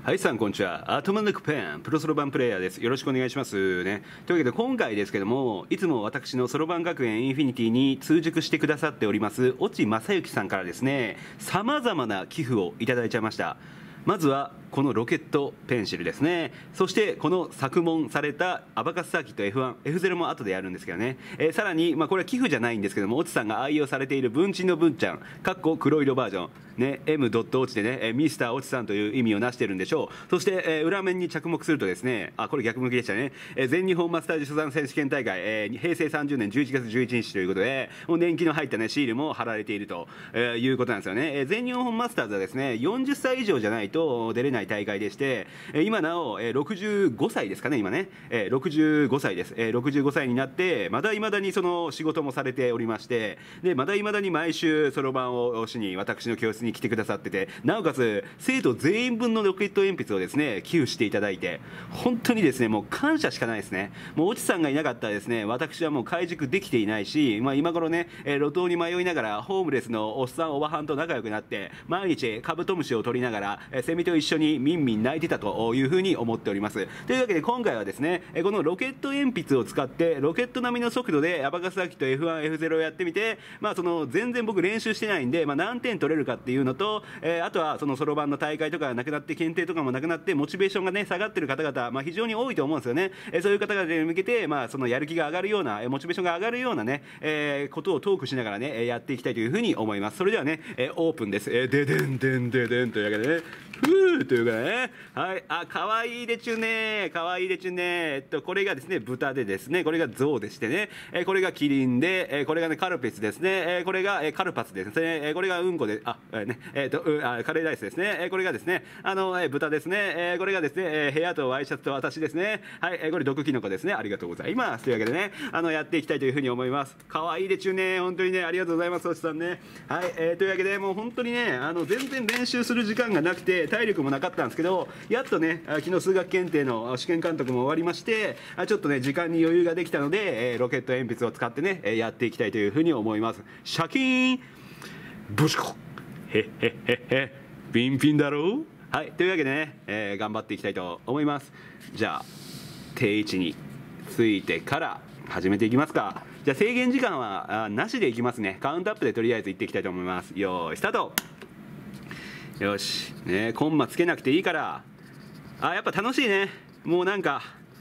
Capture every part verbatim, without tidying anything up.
はい、さんこんにちは。アトムネックペンプロそろばんプレイヤーです。よろしくお願いしますね。というわけで今回ですけども、いつも私のそろばん学園インフィニティに通塾してくださっております越智正幸さんからですね、さまざまな寄付をいただいちゃいました。まずはこのロケットペンシルですね。そしてこの作問されたアバカスサーキット エフワン、エフゼロ も後でやるんですけどね、えー、さらに、まあ、これは寄付じゃないんですけども、越智さんが愛用されている文鎮の文ちゃんかっこ黒色バージョンね、 M ドット落ちでね、ミスター越智さんという意味をなしてるんでしょう。そして、えー、裏面に着目するとですね、あ、これ逆向きでしたね、えー、全日本マスタージ初段選手権大会、えー、へいせいさんじゅうねんじゅういちがつじゅういちにちということで、もう年季の入った、ね、シールも貼られていると、えー、いうことなんですよね。えー、全日本マスターズはですね、よんじゅっさい以上じゃないと出れない大会でして、今なおろくじゅうごさいですかね、今ね、ろくじゅうごさいです。ろくじゅうごさいになってまだいまだにその仕事もされておりまして、でまだいまだに毎週そろばんをしに私の教室に来てくださってて、なおかつ生徒全員分のロケット鉛筆をですね寄付していただいて、本当にですねもう感謝しかないですね。もう越智さんがいなかったらですね、私はもう開塾できていないし、まあ、今頃ね路頭に迷いながらホームレスのおっさんおばはんと仲良くなって毎日カブトムシを取りながらセミと一緒にミンミン鳴いてたというふうに思っております。というわけで今回はですね、このロケット鉛筆を使ってロケット並みの速度でアバカスサーキット エフワン、エフゼロ をやってみて、まあ、その全然僕練習してないんで、まあ、何点取れるかっていうのと、えー、あとはそのそろばんの大会とかがなくなって検定とかもなくなってモチベーションがね下がってる方々、まあ、非常に多いと思うんですよね。えー、そういう方々に向けて、まあ、そのやる気が上がるようなモチベーションが上がるようなね、えー、ことをトークしながらねやっていきたいというふうに思います。それではね、えー、オープンです。えー、ででんでんででんというわけでね、ふーというかね、はい、あ、かわいいでちゅね、かわいいでちゅね、えっと、これがですね、豚でですね、これが象でしてね、えー、これがキリンで、えー、これがね、カルピスですね、えー、これが、えー、カルパスですね、えー、これがうんこで、あ、えー、ね、えー、と、うあ、カレーライスですね、えー、これがですね、あの、えー、豚ですね、えー、これがですね、えー、部屋とワイシャツと私ですね、はい、えー、これ毒キノコですね、ありがとうございます。というわけでね、あの、やっていきたいというふうに思います。かわいいでちゅね、本当にね、ありがとうございます、おじさんね。はい、えー、というわけで、もう本当にね、あの、全然練習する時間がなくて、体力もなかったんですけど、やっとね、昨日数学検定の試験監督も終わりまして、ちょっとね時間に余裕ができたので、えー、ロケット鉛筆を使ってねやっていきたいというふうに思います。シャキーンブシコへっへっへっへピンピンだろう。はい、というわけでね、えー、頑張っていきたいと思います。じゃあ定位置についてから始めていきますか。じゃあ制限時間はあなしでいきますね。カウントアップでとりあえずいっていきたいと思います。よーいスタート。よしね、コンマつけなくていいから。あ、やっぱ楽しいね。もうなんか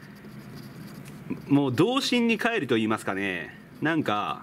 もう童心に帰ると言いますかね。なんか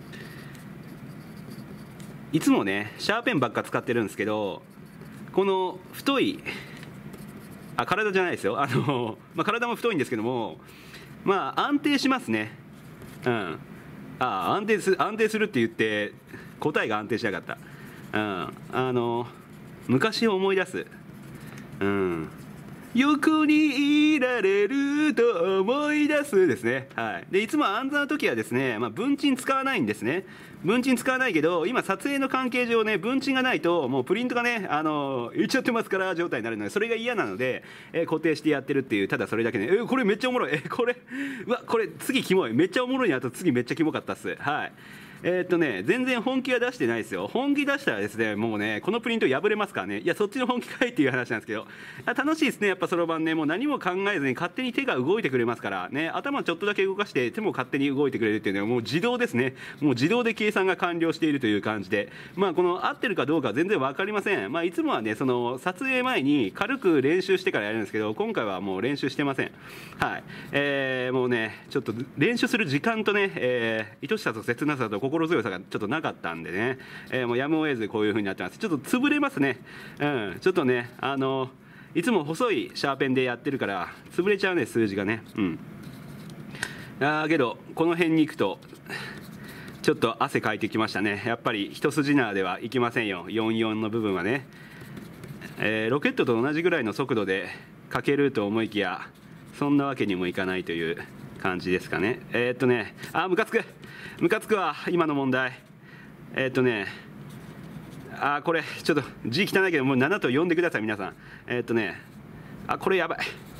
いつもねシャーペンばっか使ってるんですけど、この太いあ体じゃないですよ、あの、まあ、体も太いんですけども、まあ安定しますね。うん、あ安定す安定するって言って答えが安定しなかった。うん、あの昔を思い出す。うん、横にいられると思い出すですね。はい、でいつも暗算の時はですね、まあ、文鎮使わないんですね。文鎮使わないけど、今撮影の関係上ね文鎮がないともうプリントがねあのいっちゃってますから状態になるので、それが嫌なので、えー、固定してやってるっていう、ただそれだけで、ね、えー、これめっちゃおもろい、えー、これうわこれ次キモい、めっちゃおもろいなと次めっちゃキモかったっす。はい、えーっとね、全然本気は出してないですよ。本気出したらですね、もうね、このプリント破れますからね。いや、そっちの本気かいっていう話なんですけど、楽しいですね、やっぱそろばんね、もう何も考えずに勝手に手が動いてくれますからね、頭ちょっとだけ動かして手も勝手に動いてくれるっていうのはもう自動ですね。もう自動で計算が完了しているという感じで、まあこの合ってるかどうかは全然分かりません。まあいつもはね、その撮影前に軽く練習してからやるんですけど、今回はもう練習してません。はい、えー、もうね、ちょっと練習する時間とね、えー、愛しさと切なさと心強さがちょっとなかったんでね、えー、もうやむを得ずこういう風になってます。ちょっと潰れますね。うん、ちょっとね、あのいつも細いシャーペンでやってるから潰れちゃうね、数字がね。うん、あけどこの辺に行くとちょっと汗かいてきましたね。やっぱり一筋縄ではいきませんよ、よんじゅうよんの部分はね。えー、ロケットと同じぐらいの速度で書けると思いきや、そんなわけにもいかないという感じですかね。えー、っとねあムカつくムカつくわ今の問題。えー、っとねあこれちょっと字汚いけどもうななと呼んでください皆さん。えー、っとねあこれやばい、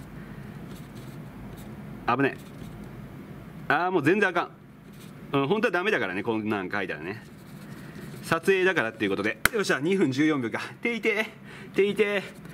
危ねえ、あもう全然あかん、うん、本当はダメだからね、こんなん書いたらね。撮影だからっていうことで、よっしゃにふんじゅうよんびょうか。ていてていて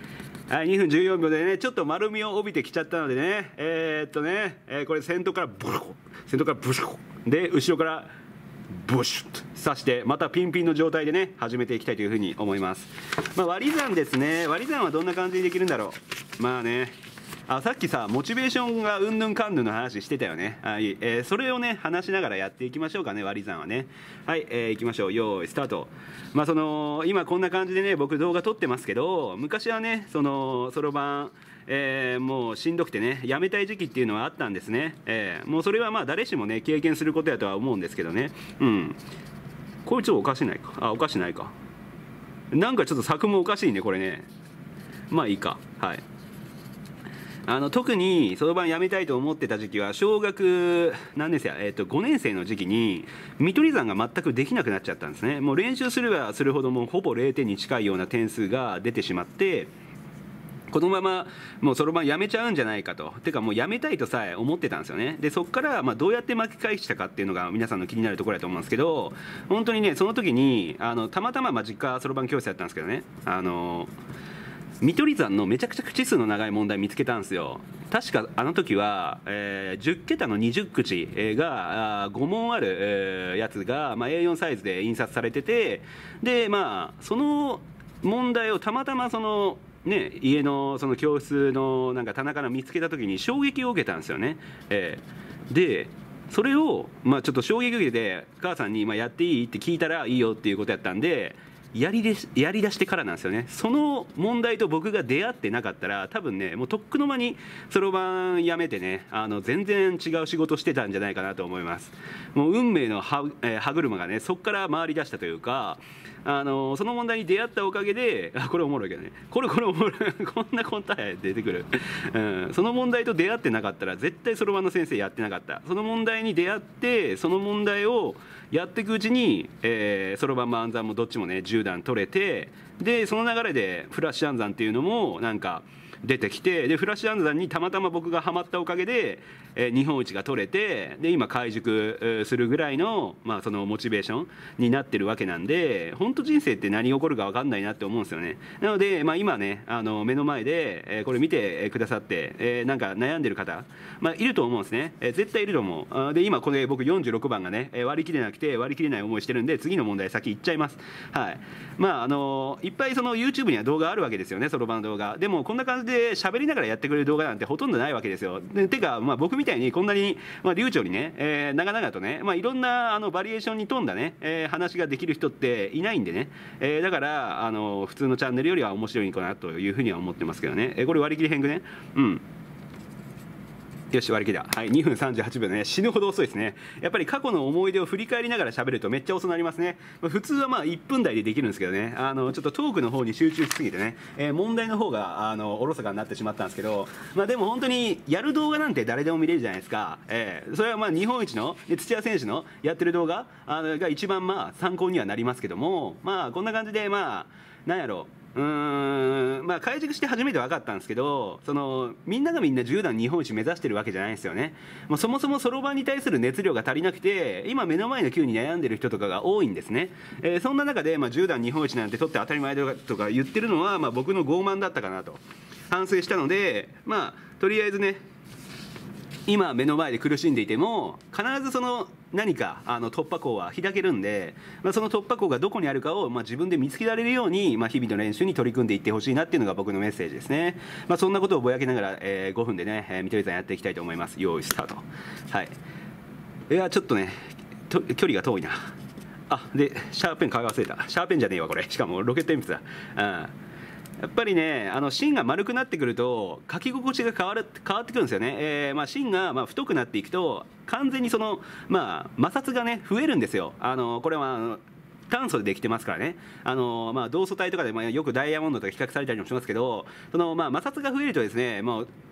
はい、にふんじゅうよんびょうでね、ちょっと丸みを帯びてきちゃったのでね、えー、っとね、えー、これ先頭からブロコ、先頭からブシュコで、後ろからブシュッと刺して、またピンピンの状態でね、始めていきたいというふうに思います。まあ、割り算ですね、割り算はどんな感じにできるんだろう。まあね、あ、さっきさ、モチベーションがうんぬんかんぬんの話してたよね。はい、えー、それをね、話しながらやっていきましょうかね、割り算はね。はい、えー、いきましょう。よーい、スタート。まあ、その、今こんな感じでね、僕動画撮ってますけど、昔はね、その、そろばん、えー、もうしんどくてね、やめたい時期っていうのはあったんですね。えー、もうそれはまあ、誰しもね、経験することやとは思うんですけどね。うん。こいつおかしないか。あ、おかしないか。なんかちょっと作もおかしいね、これね。まあいいか。はい。あの特にそろばんやめたいと思ってた時期は小学何年生や、えー、とごねん生の時期に見取り算が全くできなくなっちゃったんですね。もう練習すればするほどもうほぼれいてんに近いような点数が出てしまって、このままもうそろばんやめちゃうんじゃないかと、てかもうやめたいとさえ思ってたんですよね。でそこからまあどうやって巻き返したかっていうのが皆さんの気になるところだと思うんですけど、本当にねその時にあのたまたままあ実家そろばん教室やったんですけどね、あの見取り算のめちゃくちゃ口数の長い問題見つけたんですよ。確かあの時は、えー、じゅっけたのにじゅう口がご問ある、えー、やつが、まあ、エーよん サイズで印刷されてて、でまあその問題をたまたまそのね、家のその教室のなんか棚から見つけた時に衝撃を受けたんですよね。えー、でそれを、まあ、ちょっと衝撃を受けて母さんに、まあ、やっていいって聞いたらいいよっていうことやったんで、やりでやりだしてからなんですよね。その問題と僕が出会ってなかったら多分ねもうとっくの間にそろばんやめてね、あの全然違う仕事してたんじゃないかなと思います。もう運命の歯、えー、歯車がねそこから回り出したというか、あのその問題に出会ったおかげで、あこれおもろいけどね、これこれおもろいこんな答え出てくる、うん、その問題と出会ってなかったら絶対そろばんの先生やってなかった。その問題に出会ってその問題をやっていくうちにそろばんも暗算もどっちもねじゅう段取れて、でその流れでフラッシュ暗算っていうのもなんか出てきて、でフラッシュ暗算にたまたま僕がハマったおかげで、えー、日本一が取れて、で今開塾するぐらいの、まあ、そのモチベーションになってるわけなんで、本当人生って何起こるか分かんないなって思うんですよね。なので、まあ、今ねあの目の前で、えー、これ見てくださって、えー、なんか悩んでる方、まあ、いると思うんですね、えー、絶対いると思う。で今これ僕よんじゅうろくばんがね割り切れなくて割り切れない思いしてるんで、次の問題先行っちゃいます。はい。まああのいっぱいその YouTube には動画あるわけですよね、そろばんの動画。でもこんな感じで喋りながらやってくれる動画なんてほとんどないわけですよ。でてか、まあ、僕みたいにこんなに、まあ、流暢にね、えー、長々とね、まあ、いろんなあのバリエーションに富んだね、えー、話ができる人っていないんでね、えー、だからあの普通のチャンネルよりは面白いのかなというふうには思ってますけどね。えー、これ割り切り編句ね。うんよし割り切りだ。はい、にふんさんじゅうはちびょうね、死ぬほど遅いですね。やっぱり過去の思い出を振り返りながら喋るとめっちゃ遅くなりますね。普通はまあいっぷん台でできるんですけどね、あのちょっとトークの方に集中しすぎてね、えー、問題の方があのおろそかになってしまったんですけど、まあ、でも本当にやる動画なんて誰でも見れるじゃないですか。えー、それはまあ日本一の土屋選手のやってる動画あのが一番まあ参考にはなりますけども、まあこんな感じでまあなんやろううーんまあ開塾して初めて分かったんですけど、そのみんながみんなじゅう段日本一目指してるわけじゃないんですよね。もうそもそもそろばんに対する熱量が足りなくて今目の前の級に悩んでる人とかが多いんですね。えー、そんな中で、まあ、じゅう段日本一なんて取って当たり前だとか言ってるのは、まあ、僕の傲慢だったかなと反省したので、まあとりあえずね今目の前で苦しんでいても必ずその何かあの突破口は開けるんで、まあ、その突破口がどこにあるかをまあ自分で見つけられるように、まあ、日々の練習に取り組んでいってほしいなっていうのが僕のメッセージですね。まあ、そんなことをぼやきながら、えー、ごふんでね、えー、見取り算やっていきたいと思います。用意スタート。はい。いやちょっとねと距離が遠いなあ。でシャーペン買い忘れた。シャーペンじゃねえわこれ、しかもロケット鉛筆だ。うんやっぱりねあの芯が丸くなってくると書き心地が変わる変わってくるんですよね。えーまあ、芯がまあ太くなっていくと完全にその、まあ、摩擦がね増えるんですよ。あのこれはあの炭素でできてますからね。あの、まあ、同素体とかで、まあ、よくダイヤモンドとか比較されたりもしますけど、その、まあ、摩擦が増えるとですねもう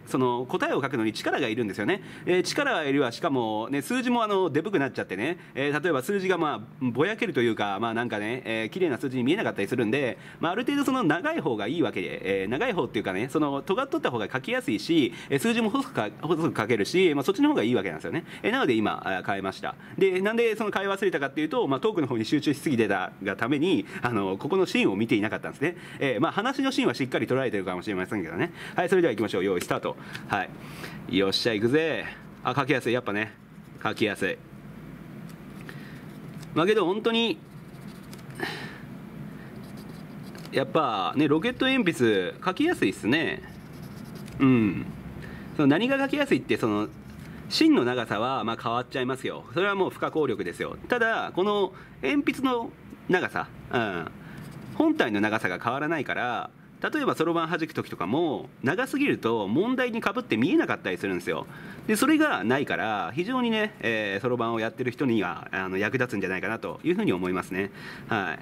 その答えを書くのに力がいるんですよね、えー、力がいるわ、しかも、ね、数字もあのでぶくなっちゃってね、えー、例えば数字がまあぼやけるというか、まあなんかね、えー、綺麗な数字に見えなかったりするんで、まあ、ある程度その長い方がいいわけで、えー、長い方っていうかね、その尖っとった方が書きやすいし、えー、数字も細くか細く書けるし、まあ、そっちの方がいいわけなんですよね、えー、なので今変えました。でなんでその変え忘れたかっていうと、まあ、トークの方に集中しすぎてたがためにあのここのシーンを見ていなかったんですね、えーまあ、話のシーンはしっかり捉えてるかもしれませんけどね。はい、それでは行きましょう。用意スタート。はい、よっしゃ行くぜ。あ、書きやすい、やっぱね書きやすい。まあけど本当にやっぱね、ロケット鉛筆書きやすいっすね。うん、その何が書きやすいって、その芯の長さはまあ変わっちゃいますよ。それはもう不可抗力ですよ。ただこの鉛筆の長さ、うん、本体の長さが変わらないから、例えばそろばん弾く時とかも長すぎると問題にかぶって見えなかったりするんですよ。でそれがないから非常にねそろばんをやってる人にはあの役立つんじゃないかなというふうに思いますね。はい、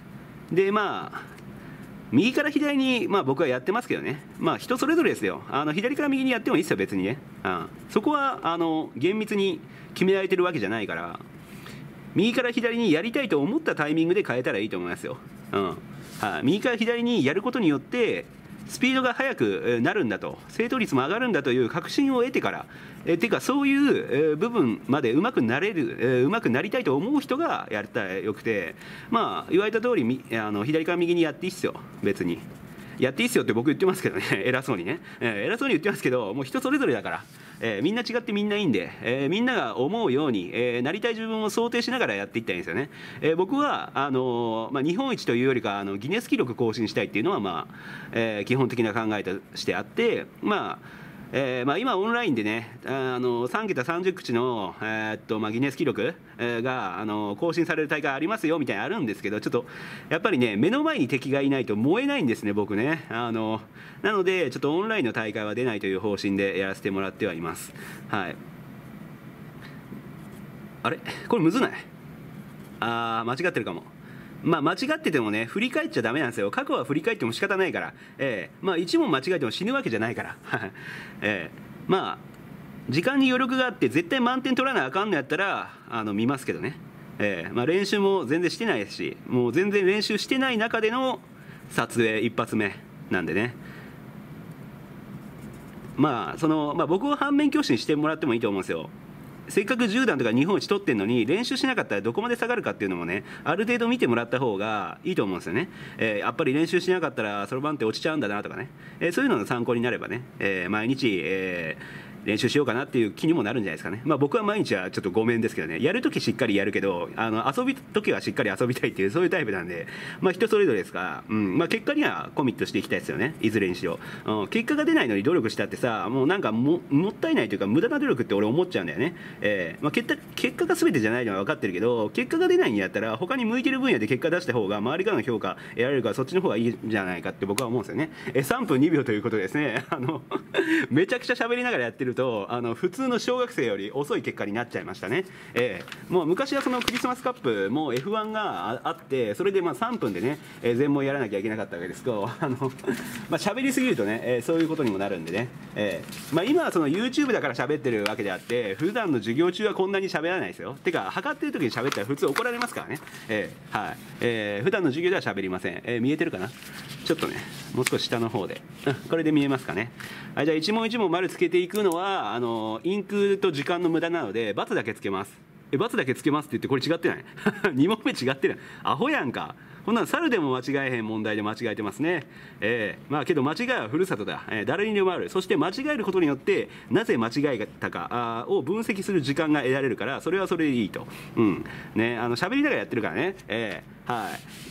でまあ右から左に、まあ、僕はやってますけどね、まあ、人それぞれですよ。あの左から右にやってもいいですよ別にね、うん、そこはあの厳密に決められてるわけじゃないから、右から左にやりたいと思ったタイミングで変えたらいいと思いますよ。うん、はい、右から左にやることによってスピードが速くなるんだと、正答率も上がるんだという確信を得てから、えてかそういう部分までうまくなれる、うまくなりたいと思う人がやったらよくて、まあ言われた通りあの左から右にやっていいっすよ別に。やっていいっすよって僕言ってますけどね偉そうにね、えー、偉そうに言ってますけど、もう人それぞれだから、えー、みんな違ってみんないいんで、えー、みんなが思うように、えー、なりたい自分を想定しながらやっていったらいいんですよね。えー、僕はあのーまあ、日本一というよりかあのギネス記録更新したいっていうのは、まあえー、基本的な考えとしてあって、まあえーまあ、今オンラインでねあのさん桁さんじゅう口の、えーっとまあ、ギネス記録、えー、があの更新される大会ありますよみたいなのあるんですけど、ちょっとやっぱりね目の前に敵がいないと燃えないんですね僕ね。あのなのでちょっとオンラインの大会は出ないという方針でやらせてもらってはいます。はい、あれこれむずない？あー間違ってるかも。まあ間違っててもね振り返っちゃダメなんですよ。過去は振り返っても仕方ないから、えー、まあいち問間違えても死ぬわけじゃないからえー、まあ時間に余力があって絶対満点取らなあかんのやったらあの見ますけどね、えーまあ、練習も全然してないですし、もう全然練習してない中での撮影一発目なんでね、まあその、まあ、僕を反面教師にしてもらってもいいと思うんですよ。せっかくじゅう段とか日本一取ってんのに練習しなかったらどこまで下がるかっていうのもねある程度見てもらった方がいいと思うんですよね。えー、やっぱり練習しなかったらそろばんって落ちちゃうんだなとかね、えー、そういうのの参考になればね、えー、毎日、えー練習しようかなっていう気にもなるんじゃないですかね。まあ僕は毎日はちょっとごめんですけどね、やるときしっかりやるけどあの遊びときはしっかり遊びたいっていうそういうタイプなんで、まあ人それぞれですから、うんまあ、結果にはコミットしていきたいですよねいずれにしろ、うん、結果が出ないのに努力したってさもうなんか も, もったいないというか無駄な努力って俺思っちゃうんだよね。えーまあ、結果結果が全てじゃないのは分かってるけど、結果が出ないんやったら他に向いてる分野で結果出した方が周りからの評価得られるからそっちの方がいいんじゃないかって僕は思うんですよね。えー、さんぷんにびょうということでですねあのめちゃくちゃ喋りながらやってるとあの普通の小学生より遅い結果になっちゃいましたね。えー、もう昔はそのクリスマスカップも エフワン があってそれでまあさんぷんでね、えー、全問やらなきゃいけなかったわけですけどあのまあ喋りすぎるとね、えー、そういうことにもなるんでね、えーまあ、今はその YouTube だから喋ってるわけであって普段の授業中はこんなに喋らないですよ。てか測ってる時に喋ったら普通怒られますからね。えーはいえー、普段の授業では喋りません。えー、見えてるかな、ちょっとねもう少し下の方で、うん、これで見えますかね。はい、じゃあ一問一問丸つけていくのはあのインクと時間の無駄なので×だけつけます。え×だけつけますって言ってこれ違ってないに問目違ってないアホやんか。こんなの猿でも間違えへん問題で間違えてますね。えー、まあけど間違いはふるさとだ、えー、誰にでもある。そして間違えることによってなぜ間違えたかあを分析する時間が得られるからそれはそれでいいと。うんね、あの喋りながらやってるからね。えーはい、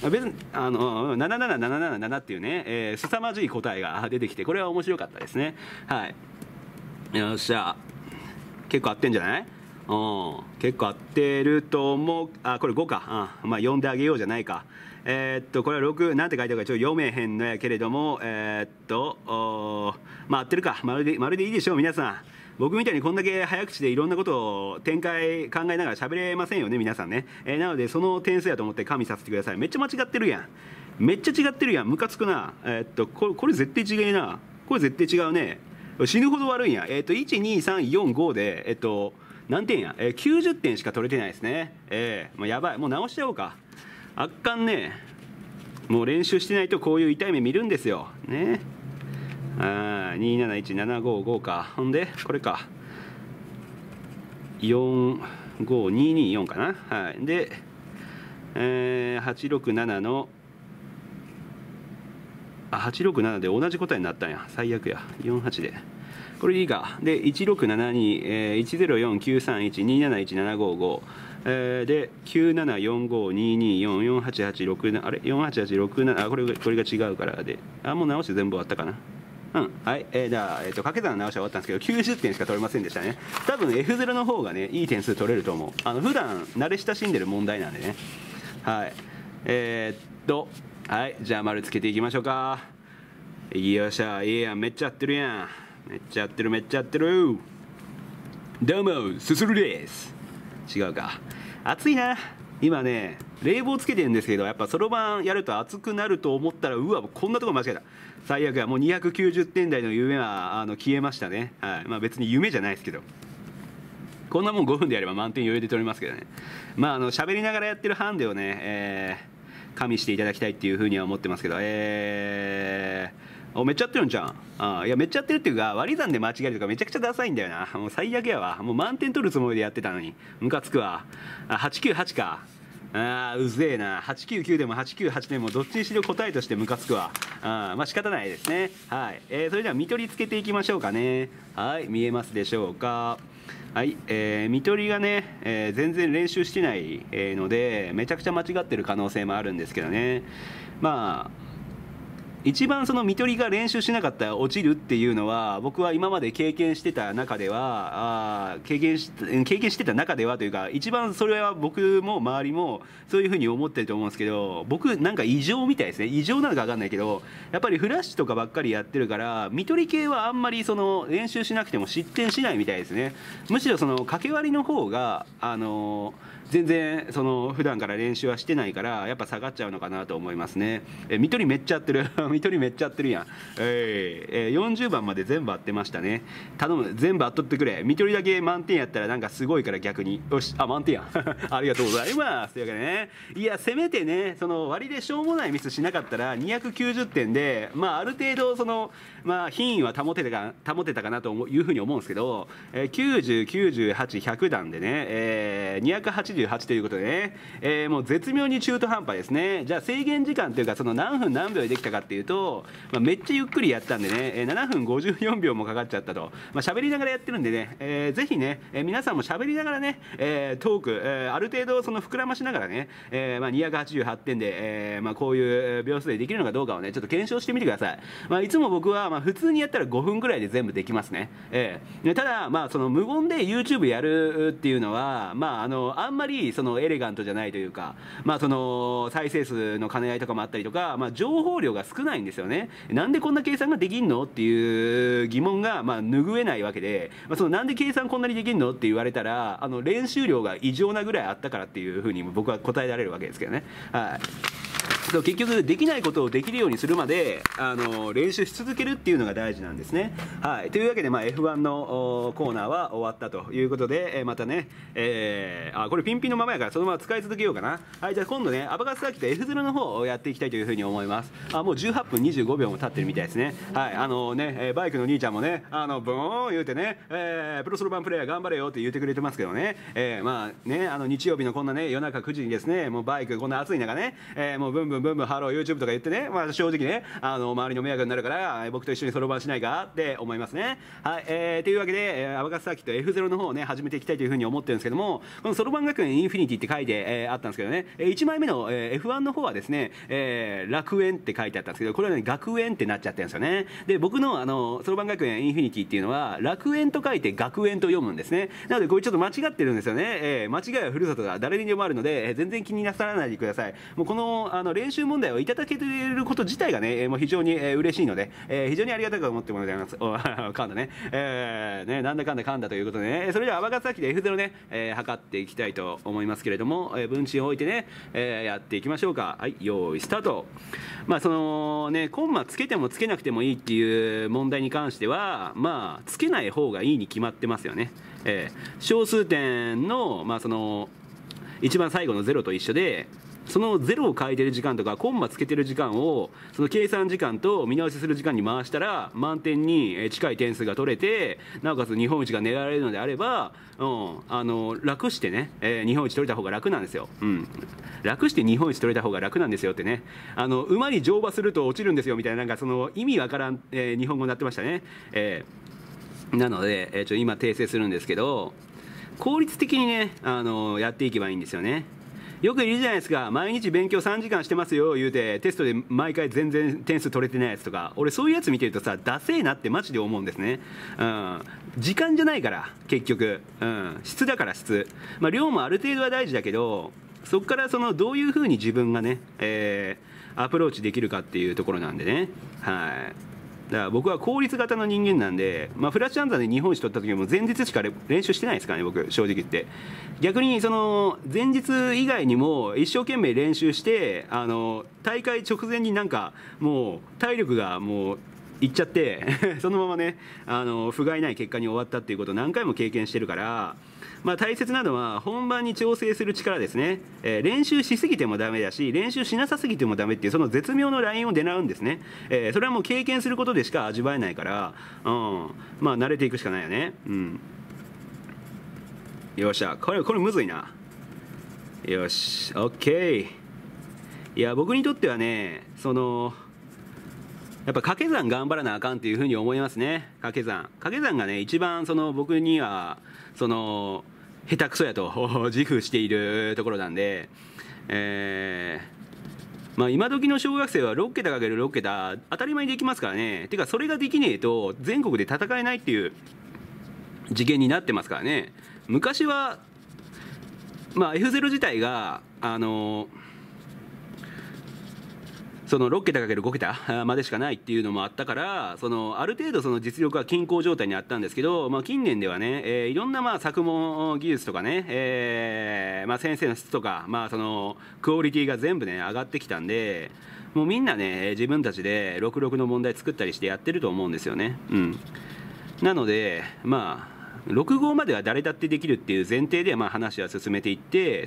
別にあのなななななななななっていうね、えー、凄まじい答えが出てきてこれは面白かったですね。はい、よっしゃ結構合ってんじゃない？うん、結構合ってると思う。あこれごか、うん、まあ読んであげようじゃないか。えー、っとこれはろくなんて書いてあるかちょっと読めへんのやけれどもえー、っとまあ合ってるか。まるでまるでいいでしょう皆さん。僕みたいにこんだけ早口でいろんなことを展開考えながら喋れませんよね皆さんね。えー、なのでその点数やと思って加味させてください。めっちゃ間違ってるやん。めっちゃ違ってるやん。ムカつくな。えー、っとこれこれ絶対違えな。これ絶対違うね。 死ぬほど悪いんや。えっといちにさんよんごでえっと何点や、えー、きゅうじゅってんしか取れてないですね。えー、もうやばい、もう直しちゃおうか。あっかんね。もう練習してないとこういう痛い目見るんですよね。あーにーなないちななごごか。ほんでこれかよんごにによんかな。はいで、えー、はちろくななのあはちろくななで同じ答えになったんや。最悪や。よんはちでこれでいいか。でいちろくななに、えー、いちぜろよんきゅうさんいちにーなないちななごご、えー、できゅうななよんごにによんよんはちはちろくななあれよんはちはちろくななあこれこれが違うからであもう直して全部終わったかな。うんはい、えー、じゃあ、えー、と掛け算の直しは終わったんですけどきゅうじゅってんしか取れませんでしたね。多分 エフゼロ の方がねいい点数取れると思う。あの普段慣れ親しんでる問題なんでね。はいえー、っとはいじゃあ丸つけていきましょうか。よっしゃいいやんめっちゃ合ってるやん。めっちゃ合ってるめっちゃ合ってる。どうもすするです。違うか。暑いな今ね。冷房つけてるんですけどやっぱそろばんやると暑くなると思ったらうわこんなとこ間違えた。最悪や。もうにひゃくきゅうじゅってん台の夢はあの消えましたね。はいまあ別に夢じゃないですけどこんなもんごふんでやれば満点余裕で取れますけどね。まああの喋りながらやってるハンデをね、えー、加味していただきたいっていうふうには思ってますけどえーおめっちゃやってるんじゃん。あいやめっちゃやってるっていうか割り算で間違えるとかめちゃくちゃダサいんだよな。もう最悪やわ。もう満点取るつもりでやってたのにムカつくわ。あはちきゅうはちか。あーうぜえな。はちきゅうきゅうでもはちきゅうはちでもどっちにしろ答えとしてムカつくわ。あまあ仕方ないですね。はい、えー、それでは見取りつけていきましょうかね。はい見えますでしょうか。はい、えー、見取りがね、えー、全然練習してない、えー、のでめちゃくちゃ間違ってる可能性もあるんですけどね。まあ一番その見取りが練習しなかったら落ちるっていうのは僕は今まで経験してた中ではあ経験し経験してた中ではというか一番それは僕も周りもそういうふうに思ってると思うんですけど僕なんか異常みたいですね。異常なのか分かんないけどやっぱりフラッシュとかばっかりやってるから見取り系はあんまりその練習しなくても失点しないみたいですね。むしろその掛け割りの方があの全然その普段から練習はしてないからやっぱ下がっちゃうのかなと思いますね。え見取りめっちゃ合ってる見取りめっちゃ合ってるやん。えー、えー、よんじゅうばんまで全部合ってましたね。頼む全部合っとってくれ。見取りだけ満点やったらなんかすごいから逆によしあ満点やありがとうございますというわけでね。いやせめてねその割でしょうもないミスしなかったらにひゃくきゅうじゅってんでまあある程度そのまあ品位は保てたか保てたかなというふうに思うんですけど、えー、きゅうじゅう、きゅうじゅうはち、ひゃく段でね、えー、にひゃくはちじゅうはちということでね、えー、もう絶妙に中途半端ですね。じゃあ制限時間というかその何分何秒でできたかっていうと、まあ、めっちゃゆっくりやったんでねななふんごじゅうよんびょうもかかっちゃったと。まあ喋りながらやってるんでね、えー、ぜひね、えー、皆さんも喋りながらね、えー、トーク、えー、ある程度その膨らましながらね、えーまあ、にひゃくはちじゅうはちてんで、えーまあ、こういう秒数でできるのかどうかをねちょっと検証してみてください。まあ、いつも僕はまあ普通にやったらごふんぐらいで全部できますね。えー、ただまあその無言で YouTube やるっていうのはまああのあんまりそのエレガントじゃないというか、まあその再生数の兼ね合いとかもあったりとか、まあ、情報量が少ないんですよね。なんでこんな計算ができんのっていう疑問がまあ拭えないわけで、まあ、そのなんで計算こんなにできんのって言われたらあの練習量が異常なぐらいあったからっていうふうに僕は答えられるわけですけどね。はいそう結局できないことをできるようにするまであの練習し続けるっていうのが大事なんですね。はい、というわけで、まあ、エフワン のコーナーは終わったということで、えー、またね、えー、あこれピンピンのままやからそのまま使い続けようかな。はい、じゃあ今度ねアバカスサーキット エフゼロ の方をやっていきたいというふうに思います。あもうじゅうはっぷんにじゅうごびょうも経ってるみたいですね。はいあのねバイクの兄ちゃんもねあのブーン言うてね、えー、プロソロバンプレイヤー頑張れよって言ってくれてますけどね、えー、まあねあの日曜日のこんなね夜中くじにですねもうバイクこんな暑い中ね、えー、もうブンブンブンブンハロー YouTube とか言ってね、まあ、正直ねあの周りの迷惑になるから僕と一緒にそろばんしないかって思いますね。はい、えー、というわけで、えー、アバカスサーキット エフゼロ の方をね始めていきたいというふうに思ってるんですけども、このそろばん学園インフィニティって書いて、えー、あったんですけどねいちまいめの、えー、エフワン の方はですね、えー、楽園って書いてあったんですけどこれはね学園ってなっちゃってるんですよね。で僕のあのそろばん学園インフィニティっていうのは楽園と書いて学園と読むんですね。なのでこれちょっと間違ってるんですよね。えー、間違いはふるさとが誰にでもあるので、えー、全然気になさらないでください。もうこのあの練練習問題をいただけていること自体がね、えーもう非常に、えー嬉しいので、えー非常にありがたく思ってもらいます。お噛んだね、えーね、なんだかんだ噛んだということでね、それでは尼崎で エフゼロ ね、えー測っていきたいと思いますけれども、えー分値を置いてね、えーやっていきましょうか。はい、用意スタート。まあそのね、コンマつけてもつけなくてもいいっていう問題に関しては、まあつけない方がいいに決まってますよね。えー小数点の、まあその一番最後のゼロと一緒で、そのゼロを書いてる時間とかコンマつけてる時間をその計算時間と見直しする時間に回したら満点に近い点数が取れて、なおかつ日本一が狙われるのであれば、うん、あの楽してね、えー日本一取れた方が楽なんですよ、うん、楽して日本一取れた方が楽なんですよってね、あの馬に乗馬すると落ちるんですよみたいな、なんかその意味わからん、えー日本語になってましたね、えーなので、えーちょ今訂正するんですけど、効率的にね、あのやっていけばいいんですよね。よくいるじゃないですか、毎日勉強さんじかんしてますよ言うてテストで毎回全然点数取れてないやつとか、俺そういうやつ見てるとさ、ダセえなってマジで思うんですね、うん、時間じゃないから結局、うん、質だから質、まあ、量もある程度は大事だけど、そこからそのどういうふうに自分がね、えーアプローチできるかっていうところなんでね、はい。だから僕は効率型の人間なんで、まあ、フラッシュ暗算で日本一取った時も前日しか練習してないですからね、僕正直言って。逆にその前日以外にも一生懸命練習して、あの大会直前になんかもう体力がもういっちゃってそのままね、あの不甲斐ない結果に終わったっていうことを何回も経験してるから、まあ、大切なのは本番に調整する力ですね、えー練習しすぎてもダメだし練習しなさすぎてもダメっていうその絶妙のラインを狙うんですね、えーそれはもう経験することでしか味わえないから、うん、まあ慣れていくしかないよね、うん、よっしゃ、これこれむずいな。よし OK。 いや僕にとってはね、そのやっぱ掛け算頑張らなあかんっていうふうに思いますね。掛け算掛け算がね一番その僕にはその下手くそやと自負しているところなんで、えーまあ、今時の小学生はろっけたかけるろっけた当たり前にできますからね。てかそれができねえと全国で戦えないっていう次元になってますからね。昔は、まあ、エフゼロ 自体があのそのろっけたかけるごけたまでしかないっていうのもあったから、そのある程度その実力は均衡状態にあったんですけど、まあ、近年ではね、えーいろんなまあ作問技術とかね、えーまあ、先生の質とか、まあ、そのクオリティが全部ね上がってきたんで、もうみんなね自分たちでろくろくの問題作ったりしてやってると思うんですよね、うん、なのでまあろく号までは誰だってできるっていう前提でまあ話は進めていって、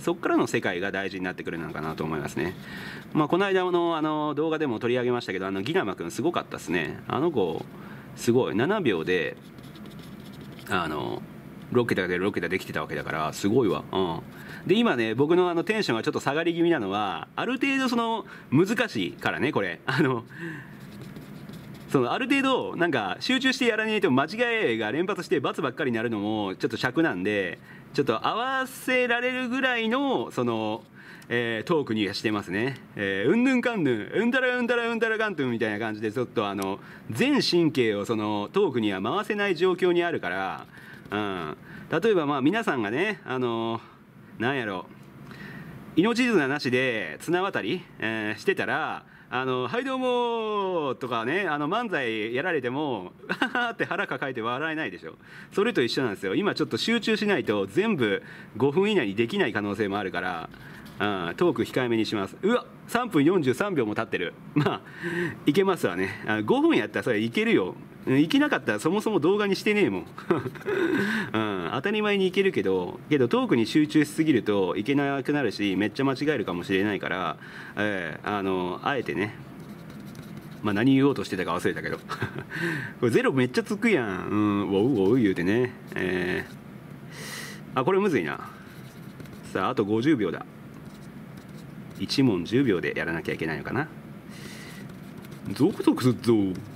そこからの世界が大事になってくるのかなと思いますね。まあ、この間のあの動画でも取り上げましたけど、あのギナマ君すごかったですね。あの子すごいななびょうであのろっけたでろっけたできてたわけだからすごいわ、うん、で今ね僕のあのテンションがちょっと下がり気味なのは、ある程度その難しいからね、これあのそのある程度なんか集中してやらないと間違いが連発して罰ばっかりになるのもちょっと尺なんで、ちょっと合わせられるぐらいのその、えートークにはしてますね。えーうんぬんかんぬんうんたらうんたらうんたらかんとんみたいな感じでちょっとあの全神経をそのトークには回せない状況にあるから、うん、例えばまあ皆さんがね、あのなんやろ命綱なしで綱渡り、えーしてたら、あのはいどうもとかね、あの漫才やられてもハハって腹抱えて笑えないでしょ。それと一緒なんですよ。今ちょっと集中しないと全部ごふん以内にできない可能性もあるから、うん、トーク控えめにします。うわさんぷんよんじゅうさんびょうも経ってる。まあいけますわね。あごふんやったらそれいけるよ。いけなかったらそもそも動画にしてねえもん、うん、当たり前にいけるけどけどトークに集中しすぎるといけなくなるし、めっちゃ間違えるかもしれないから、えー、あのあえてね、まあ、何言おうとしてたか忘れたけどこれゼロめっちゃつくやん、うん、ウォウウォウ言うてね、えー、あこれむずいな。さああとごじゅうびょうだ。いち問じゅうびょうでやらなきゃいけないのかな。ゾクゾクすっぞ。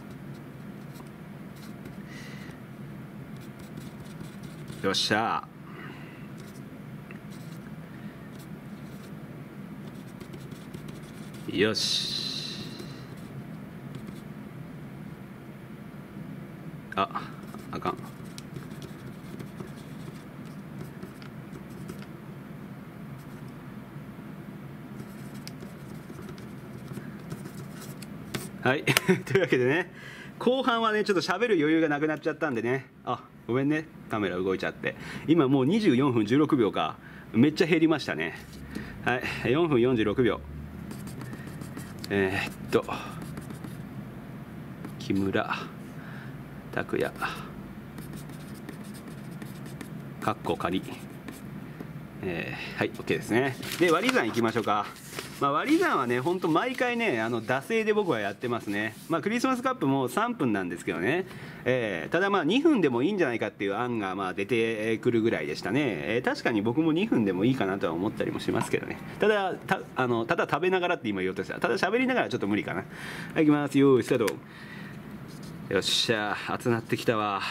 よっしゃ。よし。あ、あかん。 はいというわけでね、後半はねちょっと喋る余裕がなくなっちゃったんでね、あごめんねカメラ動いちゃって、今もうにじゅうよんふんじゅうろくびょうか、めっちゃ減りましたね。はいよんぷんよんじゅうろくびょう、えー、っと木村拓哉かっこ仮、えー、はい OK ですね。で割り算いきましょうか。まあ、割り算はねほんと毎回ねあの惰性で僕はやってますね。まあ、クリスマスカップもさんぷんなんですけどね、えー、ただまあにふんでもいいんじゃないかっていう案がまあ出てくるぐらいでしたね。えー、確かに僕もにふんでもいいかなとは思ったりもしますけどね。ただたあのただ食べながらって今言おうとした、ただ喋りながらちょっと無理かな。はいいきます、よーいスタート。よっしゃ熱なってきたわ。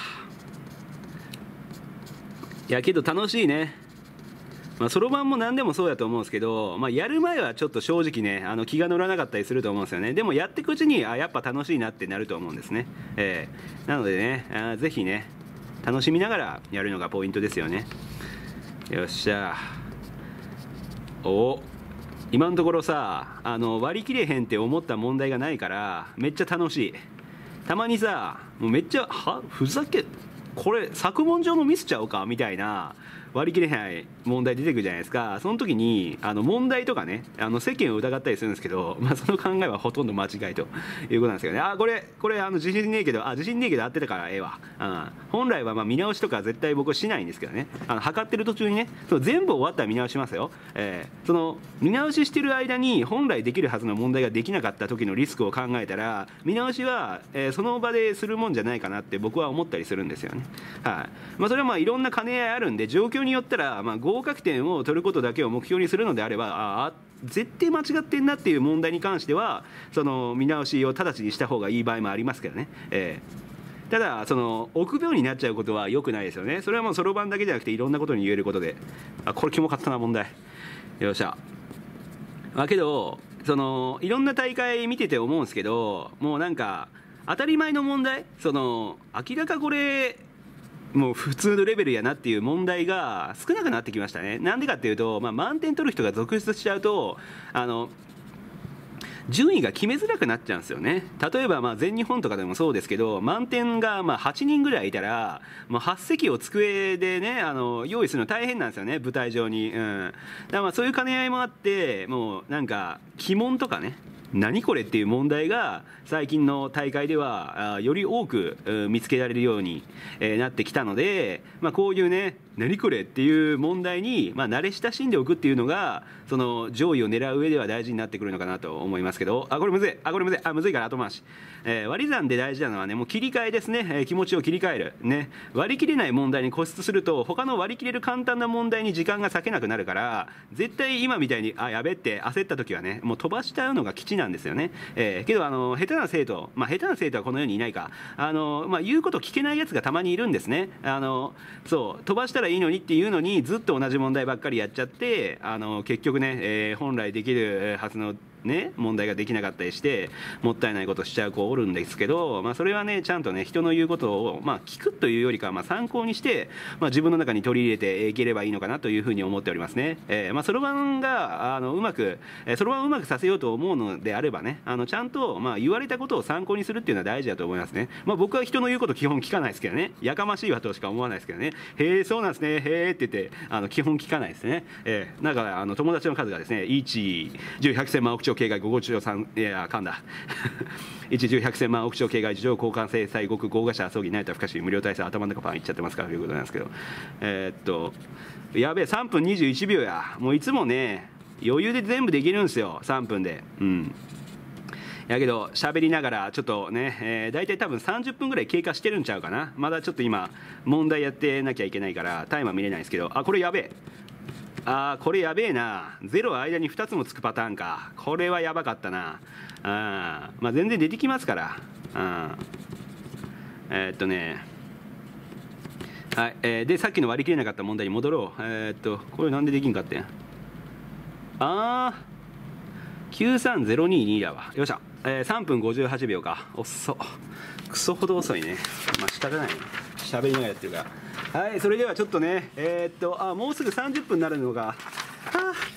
いやけど楽しいね。まあ、そろばんも何でもそうやと思うんですけど、まあ、やる前はちょっと正直ねあの気が乗らなかったりすると思うんですよね。でもやっていくうちにあやっぱ楽しいなってなると思うんですね。えー、なのでねあぜひね楽しみながらやるのがポイントですよね。よっしゃお今のところさあの割り切れへんって思った問題がないからめっちゃ楽しい。たまにさもうめっちゃはふざけこれ作文上のミスちゃうかみたいな割り切れない問題出てくるじゃないですか。その時にあの問題とかねあの世間を疑ったりするんですけど、まあ、その考えはほとんど間違いということなんですけどね。あこれこれあの自信ねえけどあ自信ねえけど合ってたからええわ、うん、本来はまあ見直しとか絶対僕はしないんですけどね、あの測ってる途中にねその全部終わったら見直しますよ。えー、その見直ししてる間に本来できるはずの問題ができなかった時のリスクを考えたら見直しは、えー、その場でするもんじゃないかなって僕は思ったりするんですよね。はいまあ、それはまあいろんな兼ね合いあるんで状況によったらまあ合格点を取ることだけを目標にするのであればああ絶対間違ってんなっていう問題に関してはその見直しを直ちにした方がいい場合もありますけどね。えー、ただその臆病になっちゃうことは良くないですよね。それはもうそろばんだけじゃなくていろんなことに言えることで、あこれキモかったな問題。よっしゃ。まあけどそのいろんな大会見てて思うんですけど、もうなんか当たり前の問題、その明らかこれもう普通のレベルやなっていう問題が少なくなってきましたね。なんでかっていうと、まあ、満点取る人が続出しちゃうとあの順位が決めづらくなっちゃうんですよね。例えばまあ全日本とかでもそうですけど満点がまあはちにんぐらいいたらもうはち席を机でねあの用意するの大変なんですよね舞台上に、うん、だからまあそういう兼ね合いもあってもうなんか鬼門とかね何これっていう問題が最近の大会ではより多く見つけられるようになってきたので、まあ、こういうね何これっていう問題にまあ慣れ親しんでおくっていうのがその上位を狙う上では大事になってくるのかなと思いますけど、あこれむずいあこれむずいあむずいから後回し、えー、割り算で大事なのはねもう切り替えですね、えー、気持ちを切り替えるね。割り切れない問題に固執すると他の割り切れる簡単な問題に時間が割けなくなるから絶対今みたいにあやべって焦った時はねもう飛ばしちゃうのが基地なんですよね。えー、けどあの下手な生徒まあ下手な生徒はこの世にいないかあの、まあ、言うこと聞けないやつがたまにいるんですね。あのそう飛ばしたらいいのにっていうのにずっと同じ問題ばっかりやっちゃってあの結局ね、えー、本来できるはずのね、問題ができなかったりしてもったいないことしちゃう子おるんですけど、まあ、それはねちゃんとね人の言うことを、まあ、聞くというよりかはまあ参考にして、まあ、自分の中に取り入れていければいいのかなというふうに思っておりますね。えーまあ、そろばんがあのうまくそろばんをうまくさせようと思うのであればねあのちゃんと、まあ、言われたことを参考にするっていうのは大事だと思いますね。まあ、僕は人の言うこと基本聞かないですけどね、やかましいわとしか思わないですけどね、へえそうなんですねへえって言ってあの基本聞かないですね。えー、だからあの友達の数がですねいち、じゅう、ひゃく、せん万億兆経外ごごちょうさんいやかんだいち、じゅう、ひゃく、せん万億兆経外事情交換制裁国豪華者葬儀成田不可視無料体制頭の中パンいっちゃってますからということなんですけど、えー、っとやべえさんぷんにじゅういちびょうやもういつもね余裕で全部できるんですよさんぷんで。うんやけど喋りながらちょっとね、えー、大体多分さんじゅっぷんぐらい経過してるんちゃうかな。まだちょっと今問題やってなきゃいけないからタイマー見れないですけど、あこれやべえあーこれやべえなゼロ間にふたつもつくパターンか。これはやばかったなあ、まあ、全然出てきますからあえー、っとねはい、えー、でさっきの割り切れなかった問題に戻ろう。えー、っとこれなんでできんかってんあーきゅうさんゼロにーにーだわ。よっしゃ、えー、さんぷんごじゅうはちびょうか。おっそクソほど遅いね。まあ仕方ない喋りながらやってるから。はいそれではちょっとねえー、っとあもうすぐさんじゅっぷんになるのがあ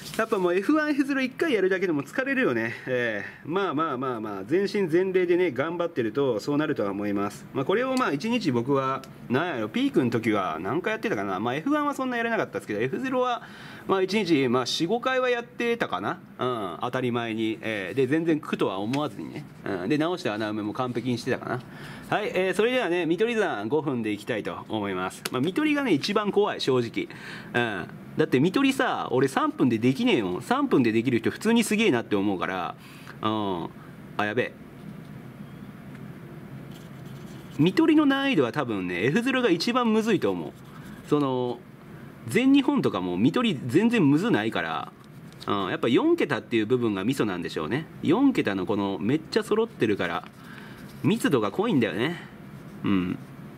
やっぱもう エフワン、エフゼロいっかいやるだけでも疲れるよね、えー、まあまあまあまあ全身全霊でね頑張ってるとそうなるとは思います。まあ、これをまあいちにち僕はなんやろピークの時は何回やってたかな、まあ、エフワン はそんなやれなかったですけど エフゼロ はまあいちにちまあよん、ごかいはやってたかな、うん、当たり前に、えー、で全然苦とは思わずにね、うん、で直した穴埋めも完璧にしてたかな。はい、えー、それではね見取り山ごふんでいきたいと思います。まあ、見取りがね一番怖い正直、うん、だって見取りさ俺さんぷんでできねえもん。さんぷんでできる人普通にすげえなって思うから、うん、あやべえ見取りの難易度は多分ね エフゼロ が一番むずいと思う。その全日本とかも見取り全然むずないから、うん、やっぱよん桁っていう部分がミソなんでしょうね。よん桁のこのめっちゃ揃ってるから密度が濃いんだよね。うん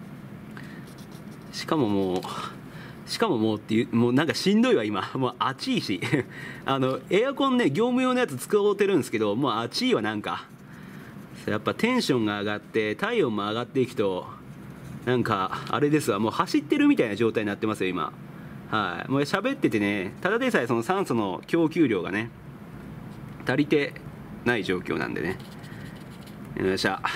しかももうしかももうっていうもうなんかしんどいわ今もう暑いしあのエアコンね業務用のやつ使うてるんですけどもう暑いわ。なんかやっぱテンションが上がって体温も上がっていくとなんかあれですわもう走ってるみたいな状態になってますよ今。はいもう喋っててねただでさえその酸素の供給量がね足りてない状況なんでね。よっしゃ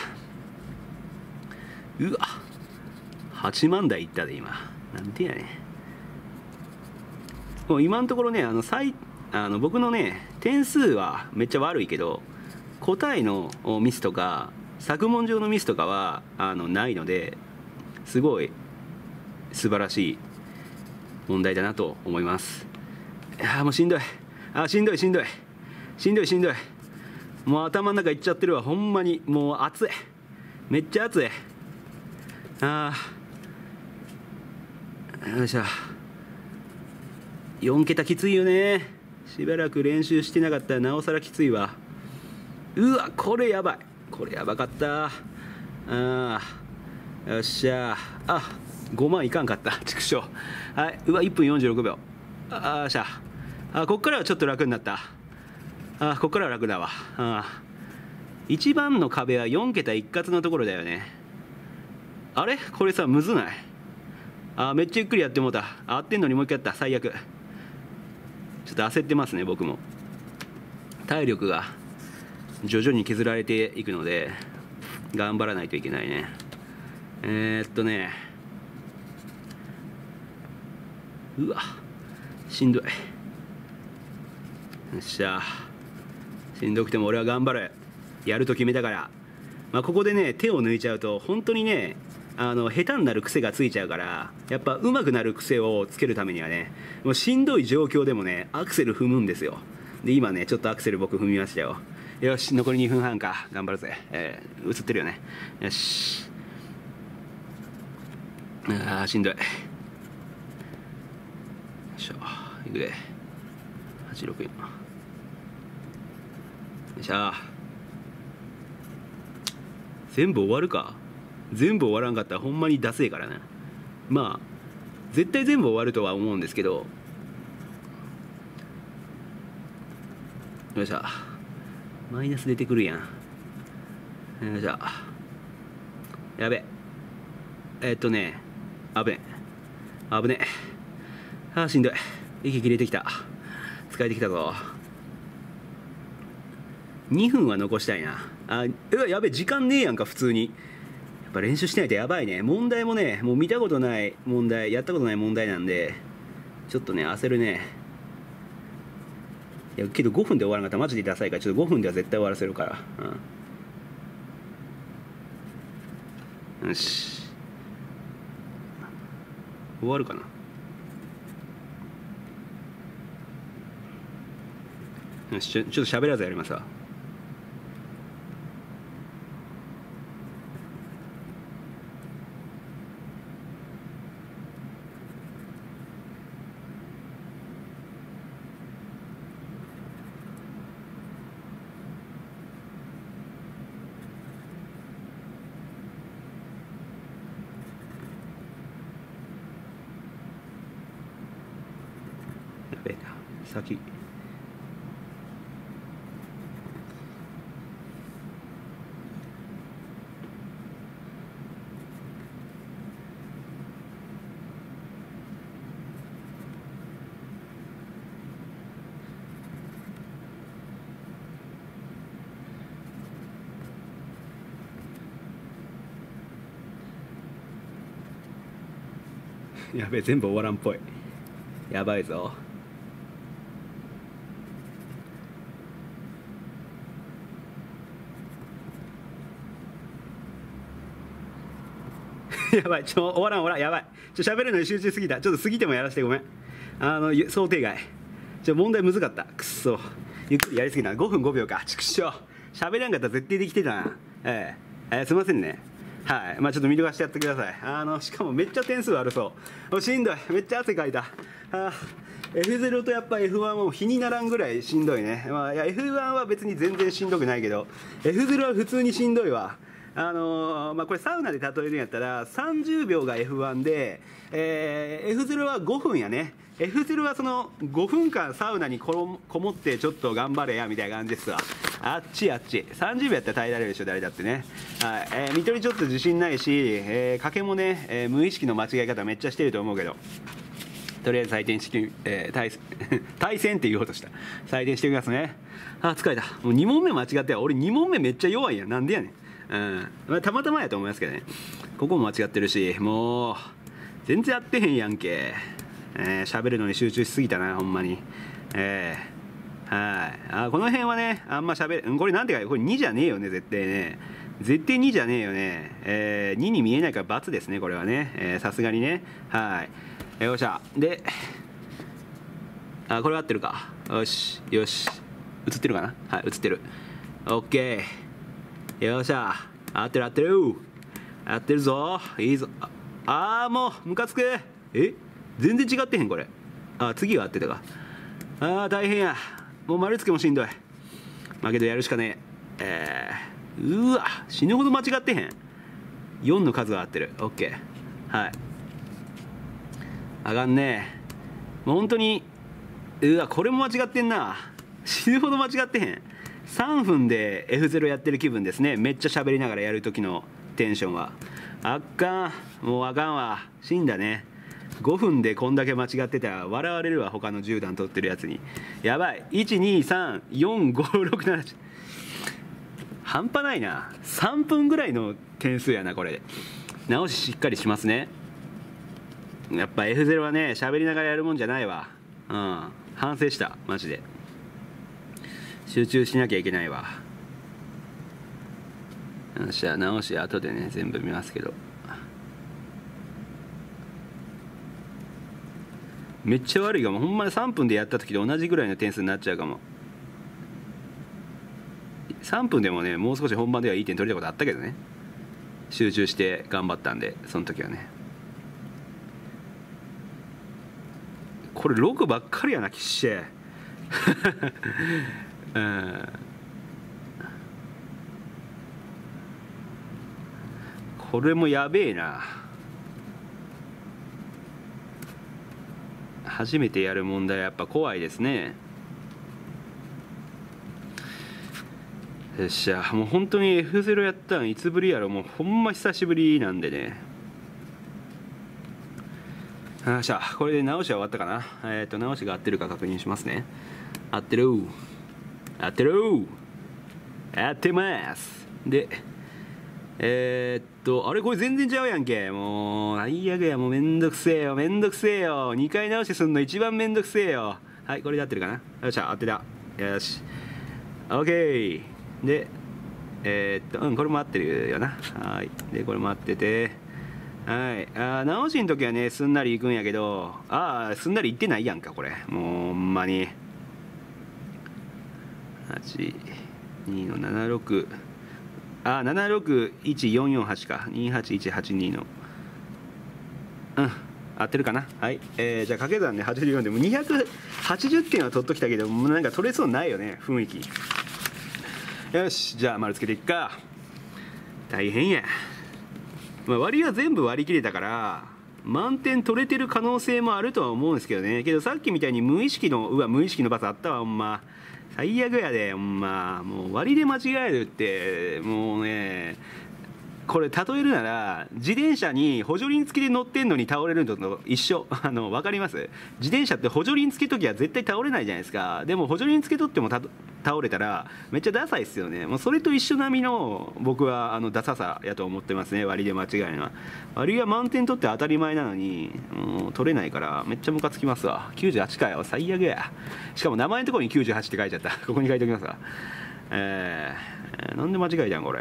うわはちまん台いったで今なんてやねん。もう今のところねあの最あの僕のね点数はめっちゃ悪いけど答えのミスとか作問上のミスとかはあのないのですごい素晴らしい問題だなと思います。いやもうしんどいあしんどいしんどいしんどいしんどいもう頭の中いっちゃってるわほんまにもう暑いめっちゃ暑い。あーよいしょよん桁きついよね。しばらく練習してなかったらなおさらきついわ。うわこれやばいこれやばかった。あーよっしゃあごまんいかんかった畜生。はいうわいっぷんよんじゅうろくびょうあーしゃあこっからはちょっと楽になった。あこっからは楽だわ。あ一番の壁はよん桁一括のところだよね。あれこれさむずない？あめっちゃゆっくりやってもうた。合ってんのにもう一回やった最悪。ちょっと焦ってますね僕も。体力が徐々に削られていくので頑張らないといけないね。えー、っとねうわしんどい。よっしゃしんどくても俺は頑張るやると決めたから、まあ、ここでね手を抜いちゃうと本当にねあの下手になる癖がついちゃうからやっぱ上手くなる癖をつけるためにはねもうしんどい状況でもねアクセル踏むんですよ。で今ねちょっとアクセル僕踏みましたよ。よし残りにふんはんか頑張るぜ、えー、映ってるよね。よしあーしんどい。よいしょいくではちろくよんよいしょ全部終わるか。全部終わらんかったらほんまにダセえからね。まあ絶対全部終わるとは思うんですけど。よいしょマイナス出てくるやん。よいしょやべえっとね危ね危ねあーしんどい息切れてきた疲れてきたぞ。にふんは残したいなあ。うわやべえ時間ねえやんか普通に。やっぱ練習しないとやばいね。問題もねもう見たことない問題やったことない問題なんでちょっとね焦るね。いやけどごふんで終わらなかったらマジでダサいからちょっとごふんでは絶対終わらせるから、うん、よし終わるかな。よしちょちょっと喋らずやりますわ。やべえな先やべえ、全部終わらんっぽい。やばいぞ。やばい、ちょ終わらん終わらん、やばい、ちょ喋るのに集中しすぎた。ちょっと過ぎてもやらせてごめん。あの想定外。ちょ問題むずかった。くっそ、ゆっくりやりすぎた。ごふんごびょうか。ちくしょう、喋らんかったら絶対できてたな。えええー、すいませんね。はい、まあちょっと見逃してやってください。あのしかもめっちゃ点数悪そう。しんどい、めっちゃ汗かいた。あ エフゼロ とやっぱ エフワン はもう比にならんぐらいしんどいね。まあ、いや エフワン は別に全然しんどくないけど エフゼロ は普通にしんどいわ。あのーまあ、これサウナで例えるんやったらさんじゅうびょうが エフワン で、えー、エフゼロ はごふんやね。 エフゼロ はそのごふんかんサウナにこもってちょっと頑張れやみたいな感じですわ。あっちあっちさんじゅうびょうやったら耐えられるでしょ誰だってね。はい、えー、見取りちょっと自信ないし、えー、賭けもね、えー、無意識の間違い方めっちゃしてると思うけど、とりあえず採点して、えー、対対戦って言おうとした採点してみますね。あー疲れた。もうに問目間違って俺に問目めっちゃ弱いやん。なんでやねん。うんまあ、たまたまやと思いますけどね。ここも間違ってるし、もう全然やってへんやんけ。えー、喋るのに集中しすぎたなほんまに。えー、はいあこの辺はねあんま喋る、うん、これなんてかこれにじゃねえよね絶対ね。絶対にじゃねえよね。えー、にに見えないから×ですねこれはね。さすがにね。はいよっしゃ。であこれ合ってるか。よしよし映ってるかな。はい映ってる。オッケーよっしゃ。合ってる合ってる合ってるぞ。いいぞ。ああもうムカつく。え全然違ってへんこれ。あ次は合ってたか。ああ大変や。もう丸つけもしんどい。まあけどやるしかねえ。えー、うわ死ぬほど間違ってへん。よんの数が合ってる。オッケーはいあかんねもう本当に。うわこれも間違ってんな。死ぬほど間違ってへん。さんぷんで エフゼロ やってる気分ですね。めっちゃ喋りながらやる時のテンションは。あっかんもうあかんわ。死んだね。ごふんでこんだけ間違ってたら笑われるわ他のじゅうだん取ってるやつに。やばい。いちにさんよんごろくなな半端ないな。さんぷんぐらいの点数やなこれ。直ししっかりしますね。やっぱ エフゼロ はね喋りながらやるもんじゃないわ。うん反省したマジで。集中しなきゃいけないわ。よっしゃ直し後でね全部見ますけど。めっちゃ悪いかもほんまに。さんぷんでやった時と同じぐらいの点数になっちゃうかも。さんぷんでもねもう少し本番ではいい点取れたことあったけどね。集中して頑張ったんでその時はね。これろくばっかりやなきっしぇうんこれもやべえな。初めてやる問題はやっぱ怖いですね。よっしゃもう本当に エフゼロ やったんいつぶりやろ。もうほんま久しぶりなんでね。よっしゃこれで直しは終わったかな。えっと直しが合ってるか確認しますね。合ってる合ってる合ってます。でえー、っとあれこれ全然ちゃうやんけ。もう最悪や。もうめんどくせえよめんどくせえよ。にかい直しすんの一番めんどくせえよ。はいこれで合ってるかな。よっしゃ合ってた。よし OK でえー、っとうんこれも合ってるよな。はいでこれも合っててはいあ直しの時はねすんなりいくんやけどああすんなりいってないやんかこれ。もうほんまにはちにのななろくあななろくいちよんよんはちかにはちいちはちにのうん合ってるかな。はい、えー、じゃあ掛け算ではちじゅうよんでもにひゃくはちじゅってんは取っときたけどもうなんか取れそうないよね雰囲気。よしじゃあ丸つけていっか。大変や、まあ、割は全部割り切れたから満点取れてる可能性もあるとは思うんですけどね。けどさっきみたいに無意識のうわ無意識のバツあったわほんま。最悪やでほんま。もう割で間違えるってもうねこれ例えるなら自転車に補助輪付きで乗ってんのに倒れるのと一緒。あの分かります？自転車って補助輪付きときは絶対倒れないじゃないですか。でも補助輪付けとってもた倒れたらめっちゃダサいっすよね。もうそれと一緒並みの僕はあのダサさやと思ってますね。割りで間違いない。割りは満点取って当たり前なのにもう取れないからめっちゃムカつきますわ。きゅうじゅうはちかよ、最悪や。しかも名前のところにきゅうじゅうはちって書いちゃった。ここに書いておきますわ。えー、なんで間違いじゃんこれ。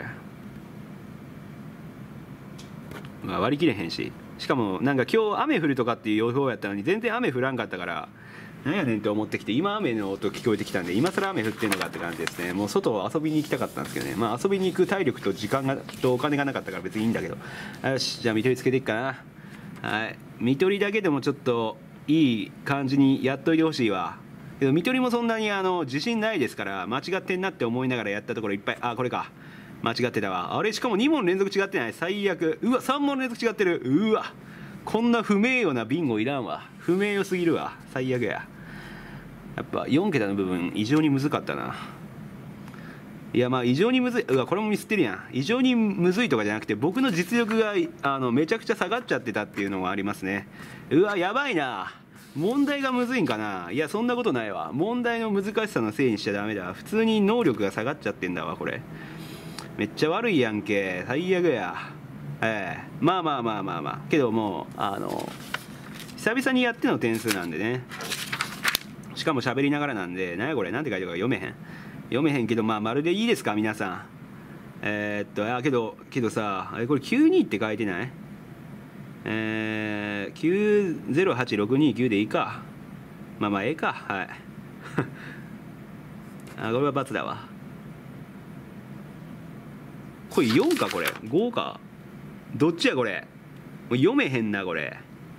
まあ、割り切れへんし、しかもなんか今日雨降るとかっていう予報やったのに全然雨降らんかったからなんやねんって思ってきて、今雨の音聞こえてきたんで今更雨降ってんのかって感じですね。もう外を遊びに行きたかったんですけどね。まあ遊びに行く体力と時間がとお金がなかったから別にいいんだけど、よしじゃあ見取りつけていくかな。はい、見取りだけでもちょっといい感じにやっといてほしいわ。けど見取りもそんなにあの自信ないですから間違ってんなって思いながらやったところいっぱい、あこれか間違ってたわ。あれしかもにもん連続違ってない、最悪。うわさんもん連続違ってる。うわこんな不名誉なビンゴいらんわ。不名誉すぎるわ、最悪や。やっぱよんけたの部分異常にむずかったな。いやまあ異常にむずい、うわこれもミスってるやん。異常にむずいとかじゃなくて僕の実力があのめちゃくちゃ下がっちゃってたっていうのがありますね。うわやばいな、問題がむずいんかな。いやそんなことないわ。問題の難しさのせいにしちゃダメだ。普通に能力が下がっちゃってんだわこれ。めっちゃ悪いやんけ、最悪や。ええまあまあまあまあまあけどもうあの久々にやっての点数なんでね。しかも喋りながらなんで、何やこれなんて書いてるか読めへん読めへんけど、まあまるでいいですか皆さん。えー、っとあけどけどさあれこれきゅうにって書いてない？えー、きゅうゼロはちろくにきゅうでいいか。まあまあええか、はいあこれは×だわ。これよんかこれごかどっちやこれ。もう読めへんなこれ。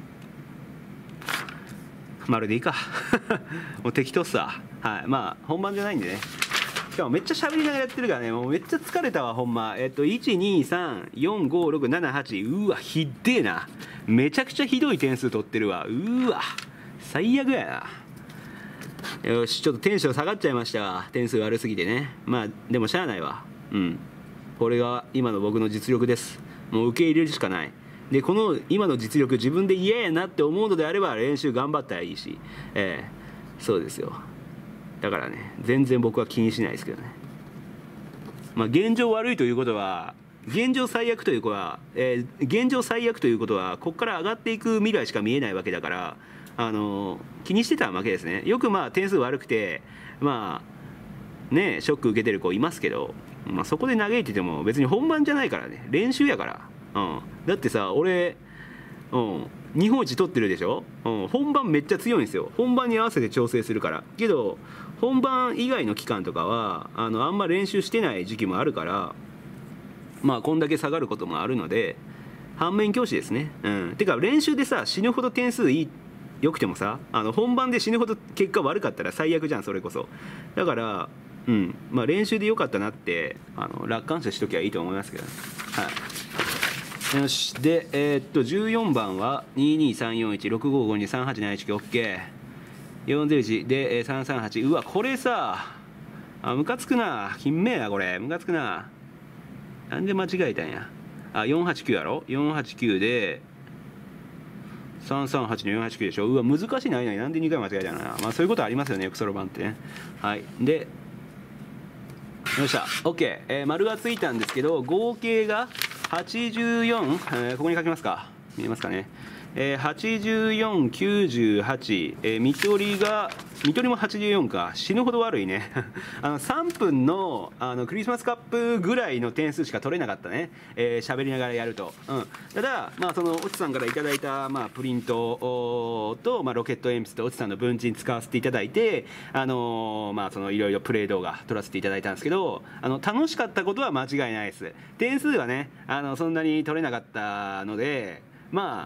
まるでいいかもう適当っすわ。はい、まあ本番じゃないんでね。しかもめっちゃ喋りながらやってるからね、もうめっちゃ疲れたわほんま。えっといちにさんよんごろくななはち、うわひっでえな。めちゃくちゃひどい点数取ってるわ。うわ最悪やな。よしちょっとテンション下がっちゃいましたわ、点数悪すぎてね。まあでもしゃあないわ。うんこれが今の僕の実力です。もう受け入れるしかない。でこの今の実力自分で嫌やなって思うのであれば練習頑張ったらいいし、えー、そうですよ。だからね全然僕は気にしないですけどね。まあ現状悪いということは現状最悪ということは、えー、現状最悪ということはここから上がっていく未来しか見えないわけだから、あのー、気にしてたわけですね。よくまあ点数悪くてまあねショック受けてる子いますけど、まあ、そこで嘆いてても別に本番じゃないからね、練習やから。うん、だってさ俺、うん、日本一取ってるでしょ、うん、本番めっちゃ強いんですよ。本番に合わせて調整するから。けど本番以外の期間とかはあのあんま練習してない時期もあるから、まあこんだけ下がることもあるので反面教師ですね。うん、てか練習でさ死ぬほど点数いいよくてもさあの本番で死ぬほど結果悪かったら最悪じゃんそれこそ。だからうんまあ練習でよかったなってあの楽観視しときゃいいと思いますけどね。はいよしでえー、っとじゅうよんばんはににさんよんいちろくごごにさんはちなないちきゅう OK よんゼロいちでさんさんはち。うわこれさあムカつくな、金名やこれムカつくな。なんで間違えたんや。あよんはちきゅうやろ、よんはちきゅうでさんさんはちのよんはちきゅうでしょ。うわ難しいな。なんでにかい間違えたのな。まあそういうことありますよねクソロバンってね。はいでよっしゃ OK、えー、丸がついたんですけど合計がはちじゅうよん、えー、ここに書きますか、見えますかね、えー、はちじゅうよん、きゅうじゅうはち、えー、見取りが見取りもはちじゅうよんか、死ぬほど悪いねあのさんぷん の, あのクリスマスカップぐらいの点数しか取れなかったね、えー、喋りながらやると、うん、ただ、まあ、そのオチさんからいただいた、まあ、プリントと、まあ、ロケット鉛筆とオチさんの文鎮使わせていただいて、あのー、まあそのいろいろプレイ動画撮らせていただいたんですけど、あの楽しかったことは間違いないです。点数はねあのそんなに取れなかったので、まあ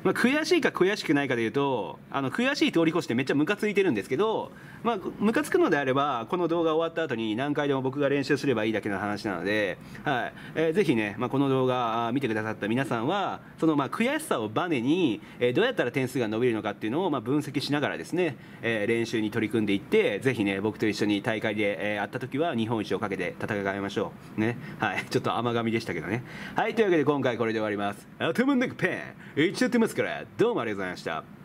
まあ、悔しいか悔しくないかでいうと、あの悔しい通り越してめっちゃムカついてるんですけど、まあ、ムカつくのであればこの動画終わった後に何回でも僕が練習すればいいだけの話なので、はいえー、ぜひね、まあ、この動画見てくださった皆さんはそのまあ悔しさをバネに、えー、どうやったら点数が伸びるのかっていうのをまあ分析しながらですね、えー、練習に取り組んでいって、ぜひね僕と一緒に大会で、えー、会った時は日本一をかけて戦いましょうね。はい、ちょっと甘噛みでしたけどね。はい、というわけで今回これで終わります。頭の中ペンいっちゃってますから、どうもありがとうございました。